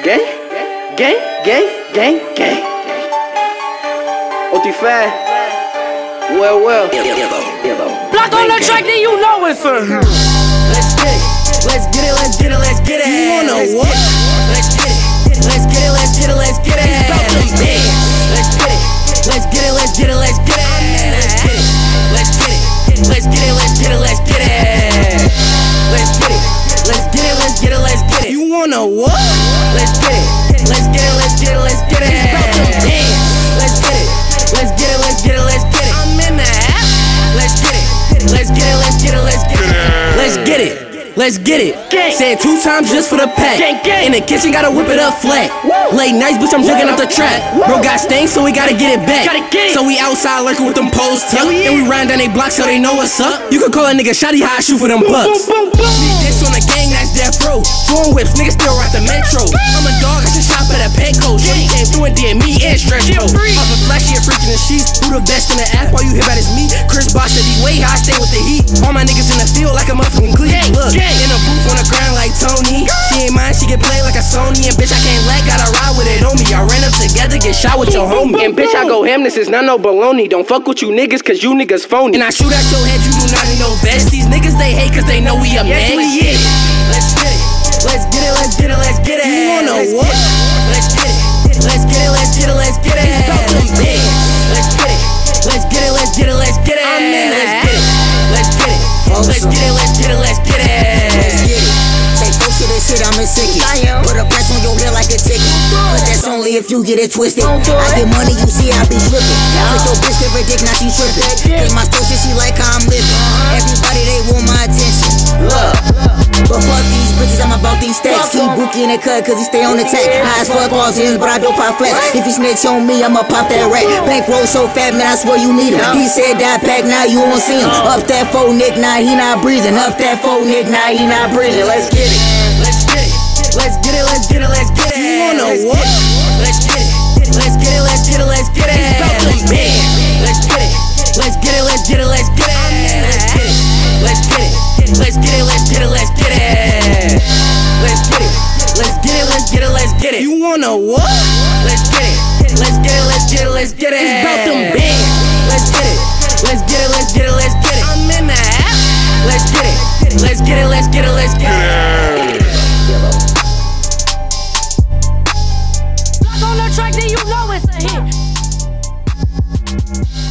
gang. Otify. Well. Block on the track, then you know it's a. Let's get it. Let's get it. Let's get it. Let's get it. You wanna what? Let's get it. Let's get it. Let's get it. Let's get it. Let's get it. Let's get it. Let's get it. Let's get it. Let's get it. Let's get it. Let's get it. Let's get it. Let's get it. Let's get it. Let's get it. Let's get it. Let's get it. You wanna what? Let's get it. Let's get it. Let's get it. Let's get it. Let's get it. Let's get it. Let's get it. Let's get it. I'm in the app. Let's get it. Let's get it. Let's get it. Let's get it. Let's get it. Let's get it. Say it 2 times just for the pack. In the kitchen, gotta whip it up flat. Late nights, bitch, I'm drinking up the trap. Bro got stains, so we gotta get it back. So we outside lurking with them poles tucked. And we ride down they block so they know what's up. You can call a nigga shotty how I shoot for them bucks. This on the gang, that's death row. Foreign whips, niggas still rock the metro. I'm a dog, I should shop at a Petco. Shorty came through and did me and stretch bro. Off a flashy and freaking the sheets. Who the best in the app? All you hear about is me. Chris Bosh, the D-Way, how I stay with the heat. All my niggas in the field like a motherfucking cleat. Look, in a booth on the ground like Tony. She ain't mine, she get played like a Sony. And bitch, I can't let, gotta ride with it on me. Y'all ran up together, get shot with your homie. And bitch, I go ham, this is not no baloney. Don't fuck with you niggas, cause you niggas phony. And I shoot at your head, you do not need no vest. These niggas, they hate cause they know we a man. Let's get it. Let's get it. Let's get it. Let's get it. You wanna what? Let's get it. Let's get it. Let's get it. Let's get it. Let's get it. Let's get it. Let's get it. Let's get it. Let's get it. Let's get it. Let's get it. Let's get it. Let's get it. Let's get it. Take folks to this shit, I'm a sickie. Put a press on your hair like a ticket. But that's only if you get it twisted. I get money, you see I be tripping. Put your bitch give her dick, now she tripping. Cause my still shit, she like how I'm living. Everybody, they want my attention. Look. But fuck these bitches, I'm about these stacks. Keep Bookie in the cut, cause he stay on the tech. High as fuck all his, but I don't pop flex. If he snitch on me, I'ma pop that rat. Bankroll so fat, man, I swear you need him. He said that pack, now you won't see him. Up that faux Nick, now he not breathing. Up that faux Nick, now he not breathing. Let's get it. Let's get it. Let's get it. Let's get it. Let's get it. You wanna what? Let's get it. Let's get it. Let's get it. Let's get it. Let's get it. Let's get it. Let's get it. Let's get it. Let's get it. Let's get it. Let's get it. Let's get it. Let's get it. Let's get it. Let's get it. Let's get it. You wanna what? Let's get it. Let's get it. Let's get it. Let's get it. It's about them bands. Let's get it. Let's get it. Let's get it. Let's get it. I'm in the app. Let's get it. Let's get it. Let's get it. Let's get it. Block on the track, then you know it's a hit.